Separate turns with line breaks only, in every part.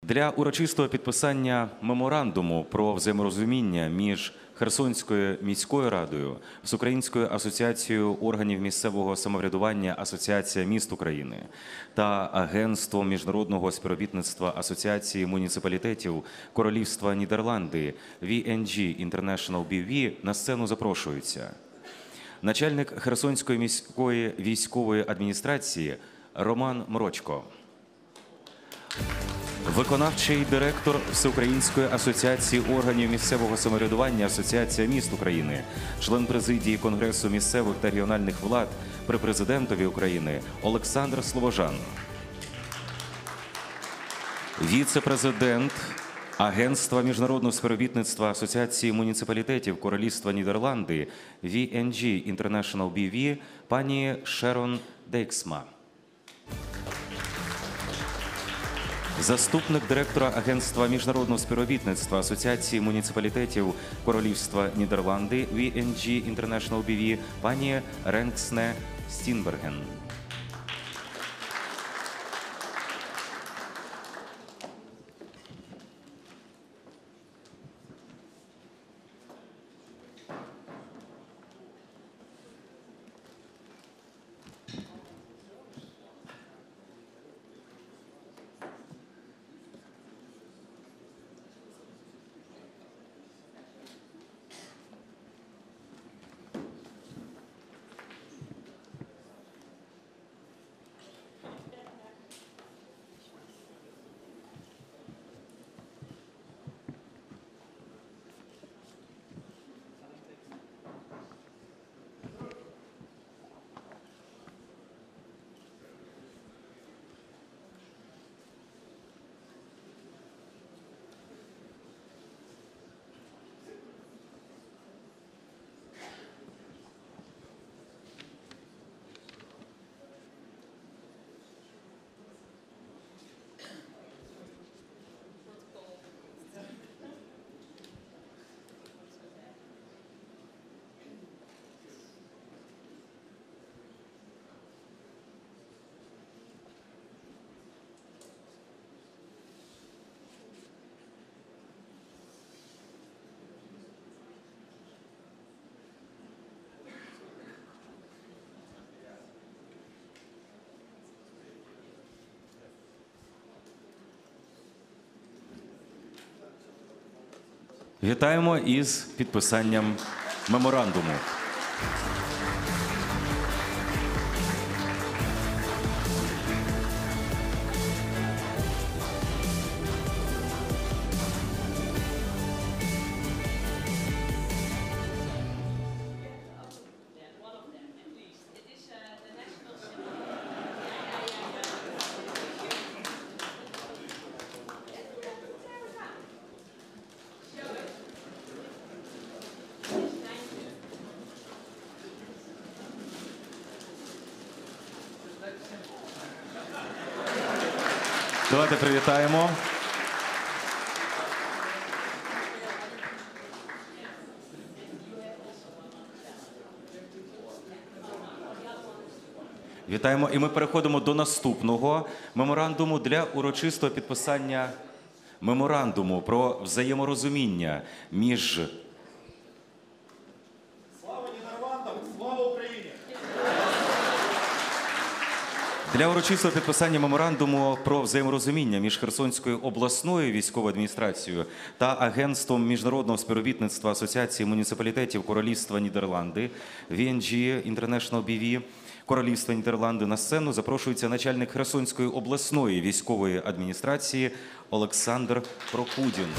Для урочистого підписання меморандуму про взаєморозуміння між Херсонською міською радою, Всеукраїнською асоціацією органів місцевого самоврядування «Асоціація міст України» та Агентством міжнародного співробітництва Асоціації муніципалітетів Королівства Нідерланди VNG International BV на сцену запрошується начальник Херсонської міської військової адміністрації Роман Мрочко, виконавчий директор Всеукраїнської асоціації органів місцевого самоврядування «Асоціація міст України», член президії Конгресу місцевих та регіональних влад при президентові України Олександр Слобожан, віце-президент Агентства міжнародного співробітництва Асоціації муніципалітетів Королівства Нідерланди VNG International BV пані Шерон Дейксма, заступник директора Агентства міжнародного співробітництва Асоціації муніципалітетів Королівства Нідерланди VNG International BV пані Ренксне Стінберген. Вітаємо із підписанням меморандуму. Давайте привітаємо. Вітаємо. І ми переходимо до наступного меморандуму для урочистого підписання меморандуму про взаєморозуміння між Для урочистого підписання меморандуму про взаєморозуміння між Херсонською обласною військовою адміністрацією та Агентством міжнародного співробітництва Асоціації муніципалітетів Королівства Нідерланди VNG International BV Королівства Нідерланди на сцену запрошується начальник Херсонської обласної військової адміністрації Олександр Прокудін.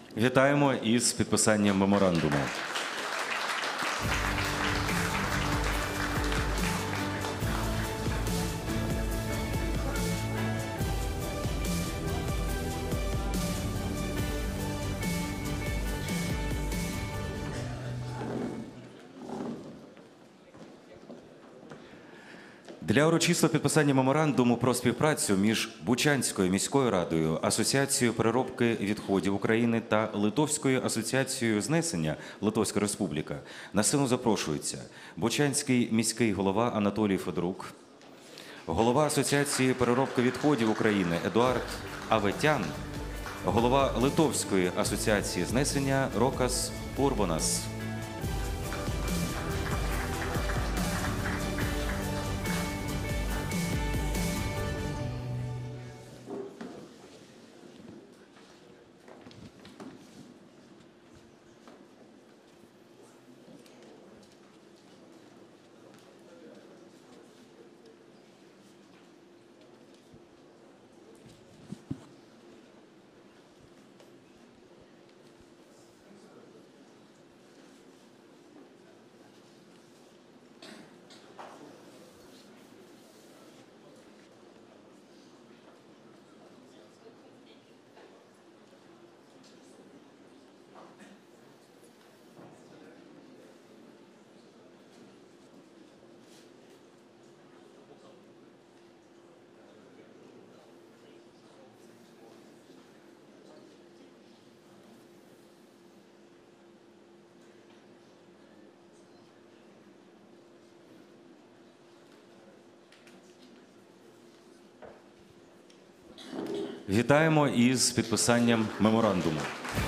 Вітаємо із підписанням меморандуму. Для урочистого підписання меморандуму про співпрацю між Бучанською міською радою, Асоціацією переробки відходів України та Литовською асоціацією знесення Литовська Республіка на сцену запрошується Бучанський міський голова Анатолій Федорук, голова Асоціації переробки відходів України Едуард Аветян, голова Литовської асоціації знесення Рокас Пурбонас. Вітаємо із підписанням меморандуму.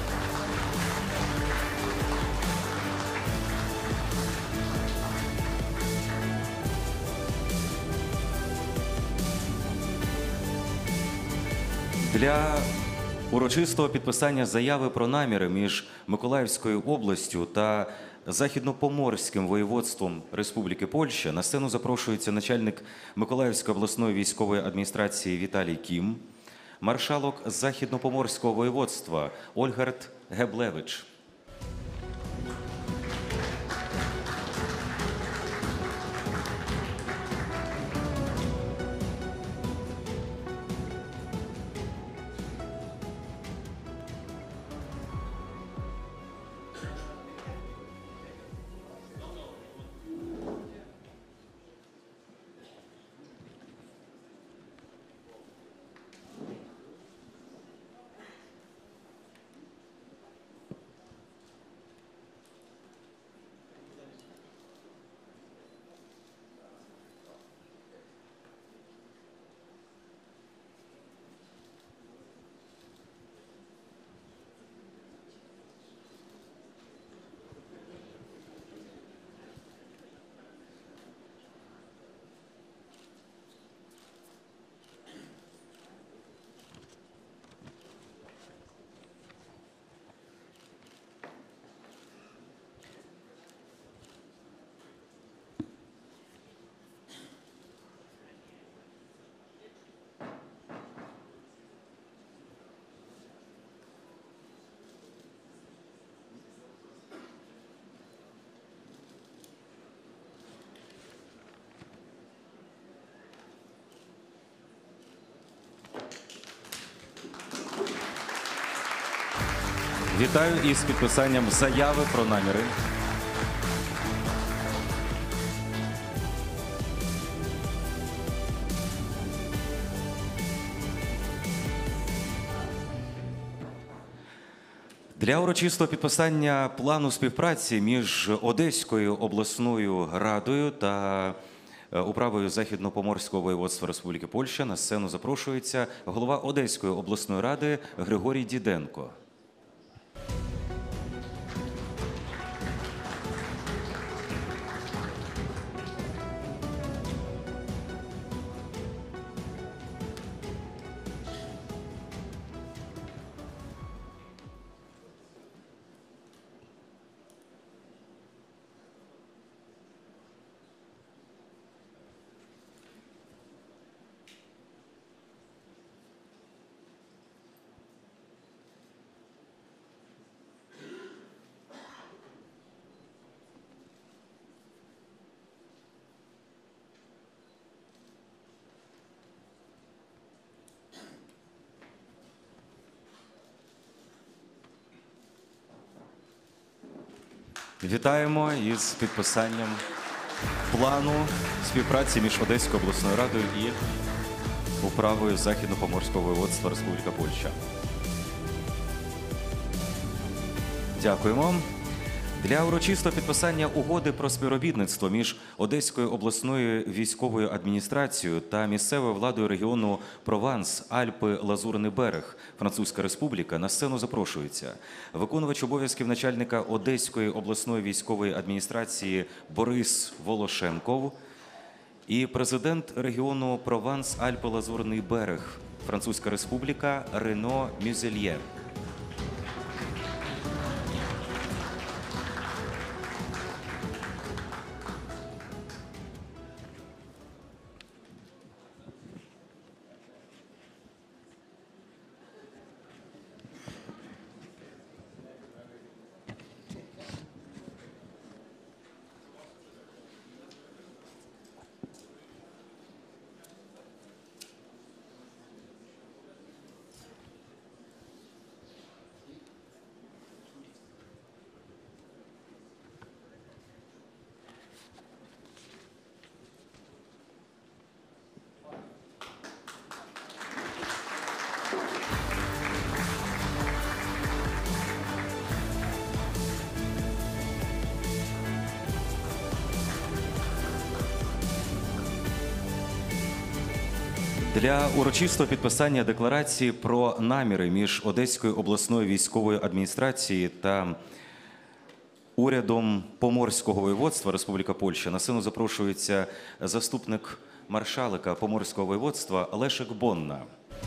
Для урочистого підписання заяви про наміри між Миколаївською областю та Західнопоморським воєводством Республіки Польща на сцену запрошується начальник Миколаївської обласної військової адміністрації Віталій Кім, маршалок Західнопоморського воєводства Ольгард Геблевич. Вітаю із підписанням заяви про наміри. Для урочистого підписання плану співпраці між Одеською обласною радою та управою Західнопоморського воєводства Республіки Польща на сцену запрошується голова Одеської обласної ради Григорій Діденко. Вітаємо із підписанням плану співпраці між Одеською обласною радою і управою Західно-Поморського воєводства Республіка Польща. Дякуємо. Для урочистого підписання угоди про співробітництво між Одеською обласною військовою адміністрацією та місцевою владою регіону Прованс, Альпи, Лазурний берег, Французька Республіка на сцену запрошується виконувач обов'язків начальника Одеської обласної військової адміністрації Борис Волошенков і президент регіону Прованс, Альпи, Лазурний берег, Французька Республіка Рено Мюзельє. Для урочистого підписання декларації про наміри між Одеською обласною військовою адміністрацією та урядом Поморського воєводства Республіка Польща на сцену запрошується заступник маршалика Поморського воєводства Лешек Бонна.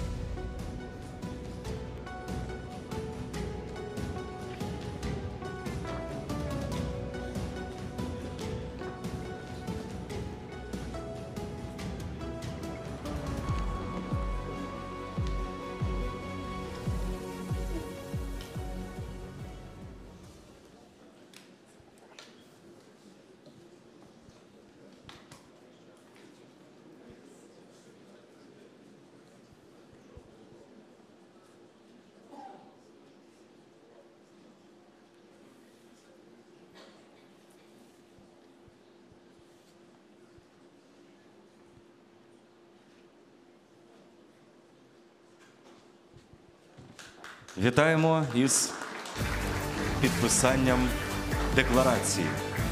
Вітаємо із підписанням декларації.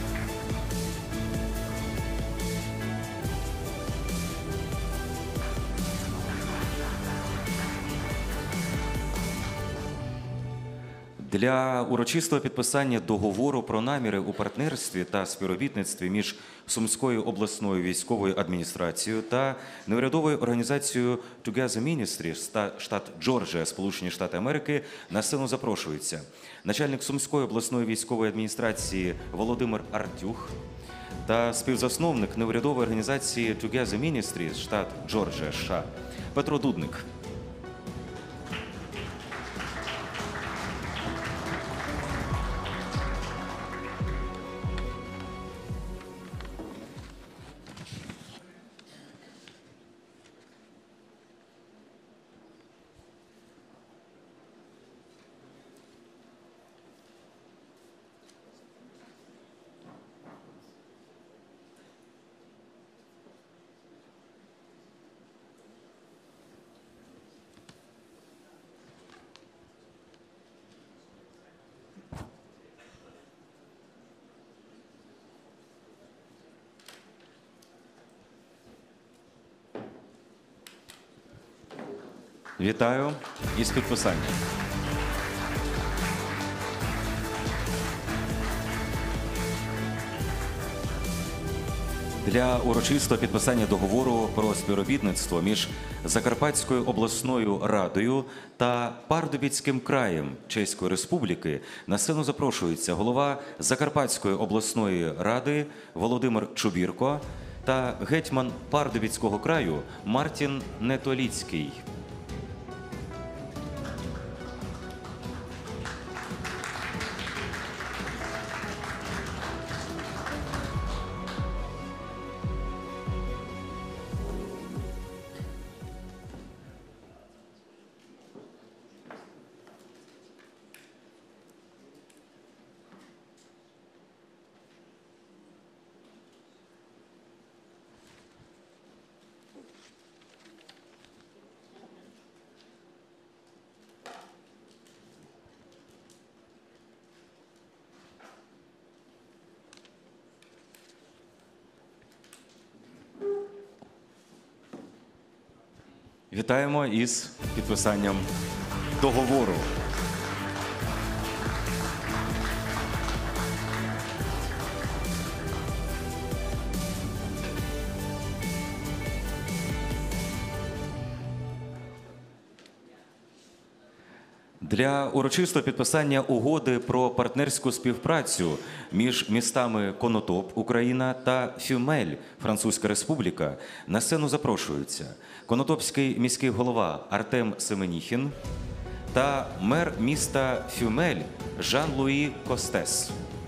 Для урочистого підписання договору про наміри у партнерстві та співробітництві між Сумською обласною військовою адміністрацією та неурядовою організацією Together Ministries, штат Джорджія, Сполучені Штати Америки, на сцену запрошується начальник Сумської обласної військової адміністрації Володимир Артюх та співзасновник неурядової організації Together Ministries, штат Джорджія, США, Петро Дудник. Вітаю із підписанням. Для урочистого підписання договору про співробітництво між Закарпатською обласною радою та Пардубіцьким краєм Чеської Республіки на сцену запрошується голова Закарпатської обласної ради Володимир Чубірко та гетьман Пардубіцького краю Мартін Нетоліцький. Вітаємо із підписанням договору. Для урочистого підписання угоди про партнерську співпрацю між містами Конотоп, Україна та Фюмель, Французька Республіка, на сцену запрошуються конотопський міський голова Артем Семеніхін та мер міста Фюмель Жан-Луї Костес.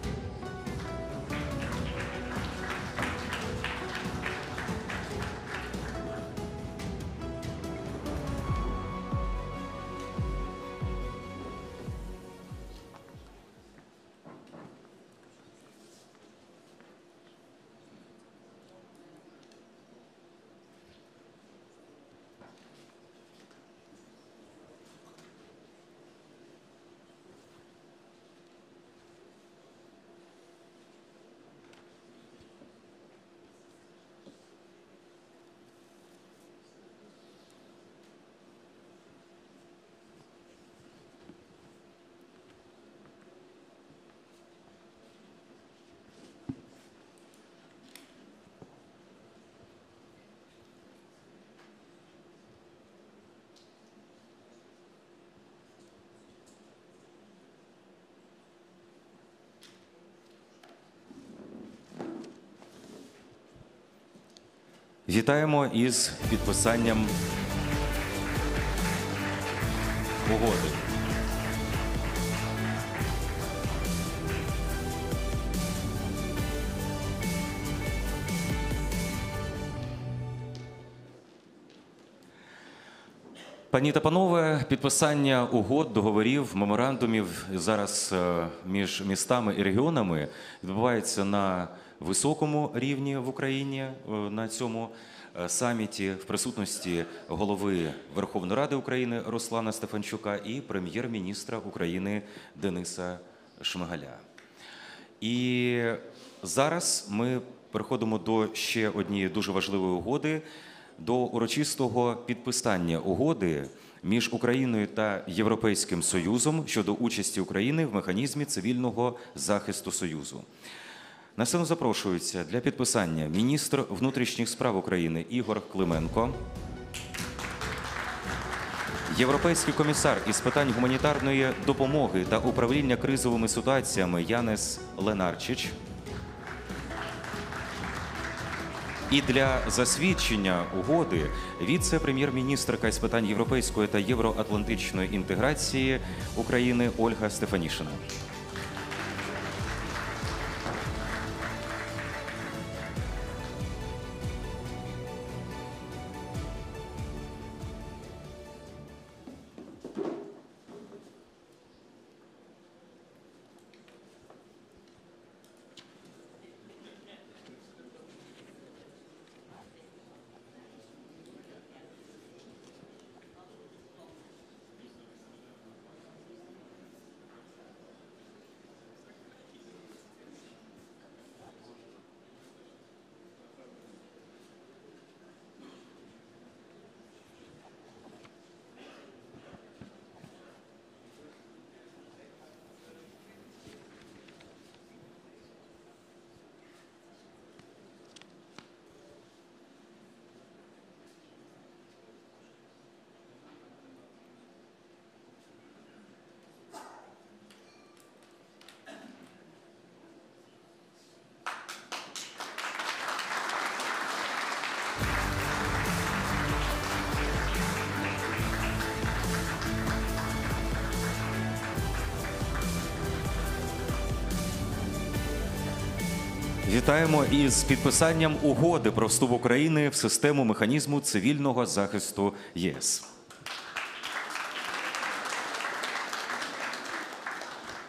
Вітаємо із підписанням угоди. Пані та панове, підписання угод, договорів, меморандумів зараз між містами і регіонами відбувається на високому рівні в Україні на цьому саміті в присутності голови Верховної Ради України Руслана Стефанчука і прем'єр-міністра України Дениса Шмигаля. І зараз ми переходимо до ще однієї дуже важливої угоди, до урочистого підписання угоди між Україною та Європейським Союзом щодо участі України в механізмі цивільного захисту Союзу. На сцену запрошується для підписання міністр внутрішніх справ України Ігор Клименко, європейський комісар із питань гуманітарної допомоги та управління кризовими ситуаціями Янес Ленарчич, і для засвідчення угоди віце-прем'єр-міністрка із питань європейської та євроатлантичної інтеграції України Ольга Стефанішина. Вітаємо із підписанням угоди про вступ України в систему механізму цивільного захисту ЄС.